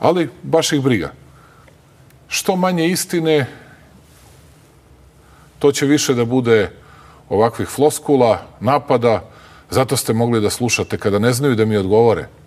Ali baš ih briga. Što manje istine, to će više da bude ovakvih floskula, napada. Zato ste mogli da slušate kada ne znaju da mi odgovore.